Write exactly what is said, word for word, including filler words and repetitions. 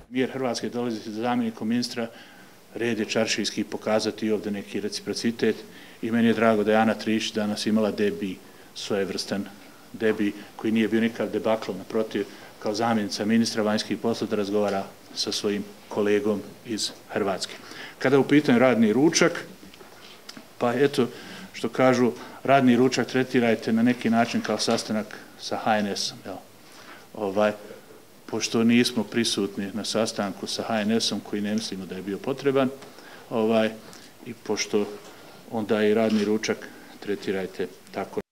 Mir Hrvatske dolazi za zamjenikom ministra, red je čaršijski pokazati ovdje neki reciprocitet i meni je drago da je Ana Trišić danas imala debi, svojevrstan debi koji nije bio nikakav debakl, naprotiv, kao zamjenica ministra vanjskih poslova da razgovara sa svojim kolegom iz Hrvatske. Kada je u pitanju radni ručak, pa eto što kažu, radni ručak tretirajte na neki način kao sastanak sa H N S-om. Ovaj, pošto nismo prisutni na sastanku sa H N S-om koji ne mislimo da je bio potreban, ovaj, i pošto onda i radni ručak tretirajte tako.